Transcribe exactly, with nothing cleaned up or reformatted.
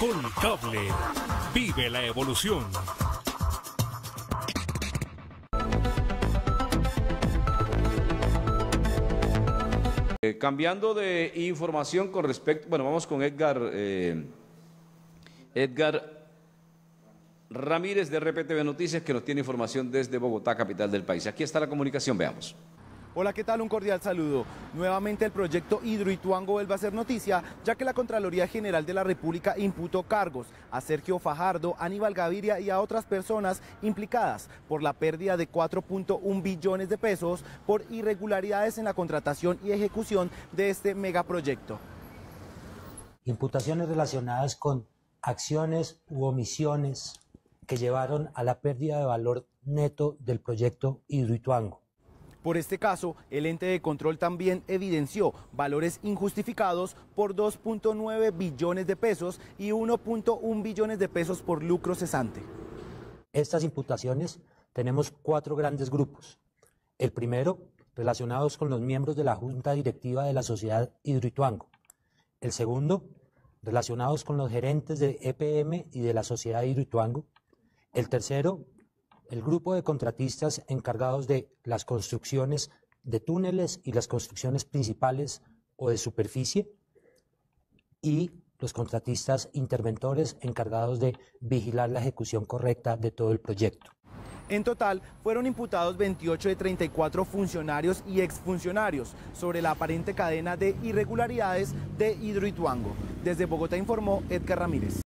Colcable. Vive la evolución. Eh, cambiando de información con respecto, bueno, vamos con Edgar, eh, Edgar Ramírez de R P T V Noticias, que nos tiene información desde Bogotá, capital del país. Aquí está la comunicación, veamos. Hola, ¿qué tal? Un cordial saludo. Nuevamente el proyecto Hidroituango vuelve a ser noticia, ya que la Contraloría General de la República imputó cargos a Sergio Fajardo, Aníbal Gaviria y a otras personas implicadas por la pérdida de cuatro punto uno billones de pesos por irregularidades en la contratación y ejecución de este megaproyecto. Imputaciones relacionadas con acciones u omisiones que llevaron a la pérdida de valor neto del proyecto Hidroituango. Por este caso, el ente de control también evidenció valores injustificados por dos punto nueve billones de pesos y uno punto uno billones de pesos por lucro cesante. Estas imputaciones tenemos cuatro grandes grupos. El primero, relacionados con los miembros de la Junta Directiva de la Sociedad Hidroituango. El segundo, relacionados con los gerentes de E P M y de la Sociedad Hidroituango. El tercero, el grupo de contratistas encargados de las construcciones de túneles y las construcciones principales o de superficie, y los contratistas interventores encargados de vigilar la ejecución correcta de todo el proyecto. En total, fueron imputados veintiocho de treinta y cuatro funcionarios y exfuncionarios sobre la aparente cadena de irregularidades de Hidroituango. Desde Bogotá informó Edgar Ramírez.